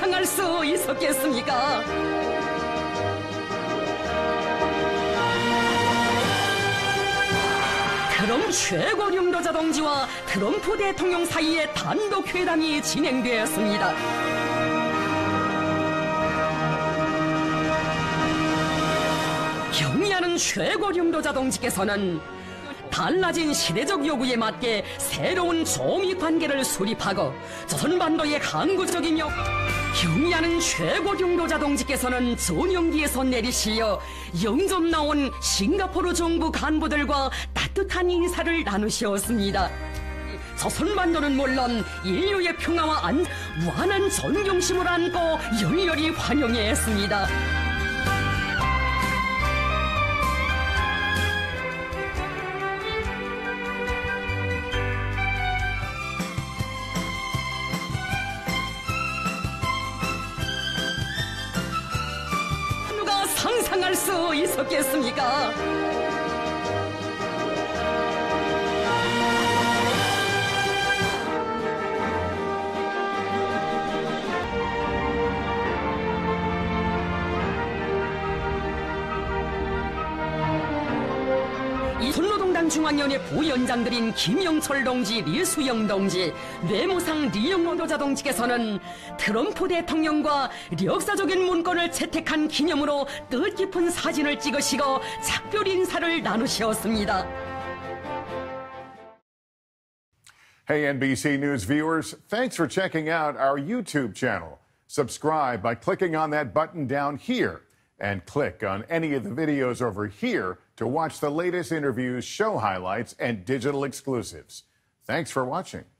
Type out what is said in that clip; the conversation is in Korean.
상상할 수 있었겠습니까? 트럼프 최고 용도자 동지와 트럼프 대통령 사이에 단독 회담이 진행되었습니다. 경의하는 최고 용도자 동지께서는 달라진 시대적 요구에 맞게 새로운 조미 관계를 수립하고 조선반도의 항구적이며 경의하는 최고 용도자 동지께서는 전용기에서 내리시어 영접 나온 싱가포르 정부 간부들과 따뜻한 인사를 나누셨습니다. 조선반도는 물론 인류의 평화와 무한한 존경심을 안고 열렬히 환영했습니다. 누가 상상할 수 있었겠습니까? 손노동당 중앙위원회 부위원장들인 김영철 동지, 리수영 동지, 뇌모상 리영노도자 동지께서는 트럼프 대통령과 역사적인 문건을 채택한 기념으로 뜻깊은 사진을 찍으시고 작별 인사를 나누셨습니다. Hey NBC News viewers, thanks for checking out our YouTube channel. Subscribe by clicking on that button down here and click on any of the videos over here to watch the latest interviews, show highlights, and digital exclusives. Thanks for watching.